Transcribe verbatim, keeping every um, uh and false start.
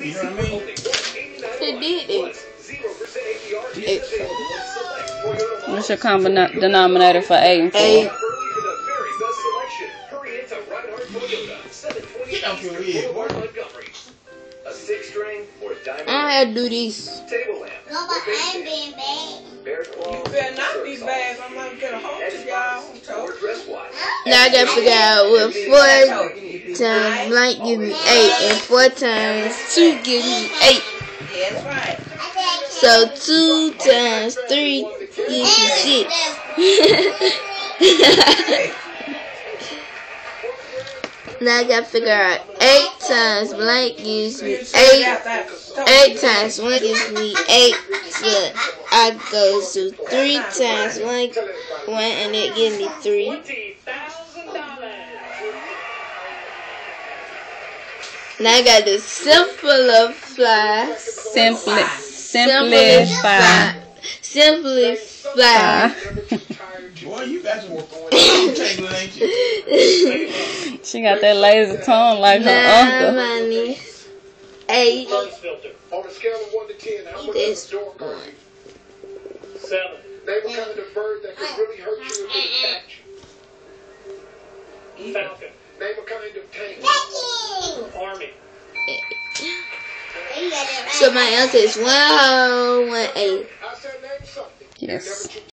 You know what I mean? It did it. Eight. What's your common denominator for eight and four? Eight. I don't have to do these. No, but I'm being bad. You better not be bad. I'm not gonna hold you, y'all. Now I gotta figure out what four times blank gives me eight and four times two gives me eight. Yeah, that's right. So two times three gives me six. Now I gotta figure out eight times blank gives me eight. Eight times one gives me eight. So I go to three times one, one and it gives me three. Now I got to simplify. Simply, simplify. Simplify. Boy, you got some tangle, ain't you? She got that lazy tongue like her Nine uncle. minus eight. On a scale of one to ten, how much This is a door bird? Seven. Name a kind of bird that could really hurt you if it attacked you. Falcon. Name a kind of tank. Army. So my answer is one whole one eight. I said name something. Yes.